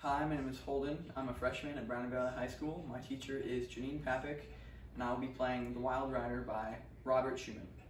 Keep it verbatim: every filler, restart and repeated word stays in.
Hi, my name is Holden. I'm a freshman at Browning Valley High School. My teacher is Janine Papik, and I'll be playing The Wild Rider by Robert Schumann.